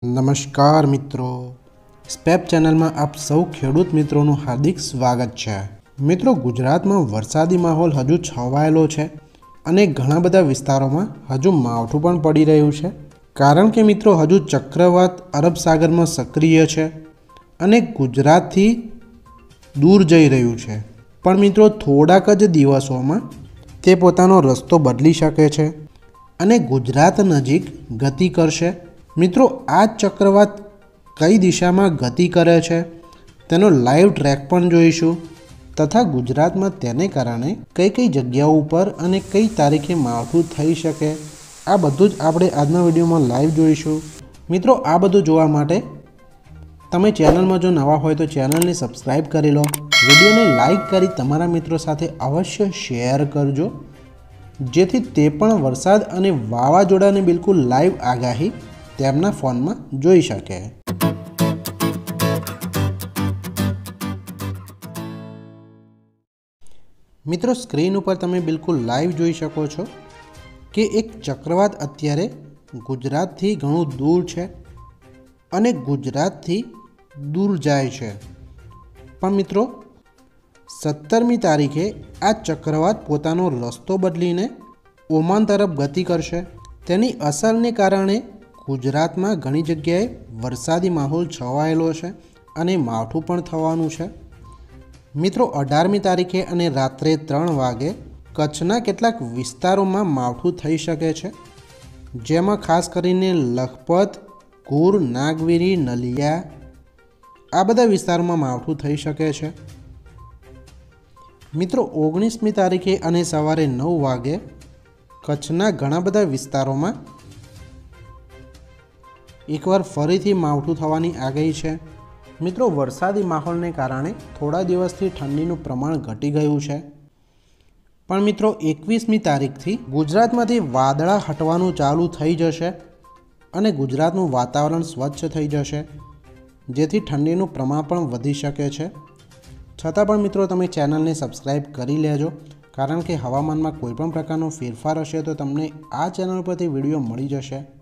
नमस्कार मित्रों, स्पेप चैनल में आप सौ खेडूत मित्रों हार्दिक स्वागत है। मित्रों, गुजरात में वरसादी माहौल हजू छवायेलो छे अने घणा बधा विस्तारों में हजू मावठुं पण पड़ी रह्युं छे, कारण के मित्रों हजू चक्रवात अरब सागर में सक्रिय है अने गुजरात थी दूर जई रह्युं छे। पण मित्रों थोड़ाक ज दिवसों में ते पोतानो रस्तो बदली शके छे अने गुजरात नजीक गति करशे। मित्रों आ चक्रवात कई दिशा में गति करे छे तेनो लाइव ट्रेक पण जोईशुं तथा गुजरात में तेने कारणे कई कई जग्याओं पर अने कई तारीखे मावठुं थई शके, आ बधुं ज आपणे आजना विडियो में लाइव जोईशुं। मित्रों आ बधुं जोवा माटे तमे चेनल में जो नवा होय तो चेनल ने सब्सक्राइब करी लो, विडियो ने लाइक करी तमारा मित्रों साथे अवश्य शेर करजो, जेथी ते पण वरसाद अने वावाजोड़ाने बिल्कुल लाइव आगाही तेमना फोन में जोई शके। मित्रों स्क्रीन पर तमे बिल्कुल लाइव जोई शको छो कि एक चक्रवात अत्यारे गुजरात थी घणुं दूर छे अने गुजरात थी दूर जाय छे। पण मित्रों 17मी तारीखे आ चक्रवात पोतानो रस्तो बदलीने ओमान तरफ गति करशे। तेनी असरने कारणे गुजरात में घणी जग्याए वरसादी माहौल छवायेलो छे अने मावठुं पण थवानुं छे। मित्रों 18मी तारीखे अने रात्रे 3 वागे कच्छना केटलाक विस्तारों में मावठुं थई शके छे, जेमां खास करीने लखपत, कूर, नागवीरी, नलिया आ बधा विस्तारों में मावठुं थई शके छे। मित्रों 19मी तारीखे अने सवारे 9 वागे कच्छना घणा बधा विस्तारों में एकवार फरीथी मावठुं थवानी आगाही छे। मित्रों वरसादी माहौल ने कारणे थोड़ा दिवसथी ठंडीनुं प्रमाण घटी गयुं छे, पण मित्रों 21मी तारीखथी गुजरातमांथी वादळा हटवानुं चालू थई जशे अने गुजरातनुं वातावरण स्वच्छ थई जशे, जेथी ठंडीनुं प्रमाण पण वधी शके छे। छतां पण मित्रों तमे चेनलने सब्सक्राइब करी लेजो, कारण के हवामानमां कोईपण प्रकारनो फेरफार हशे तो तमने आ चेनल परथी विडियो मळी जशे।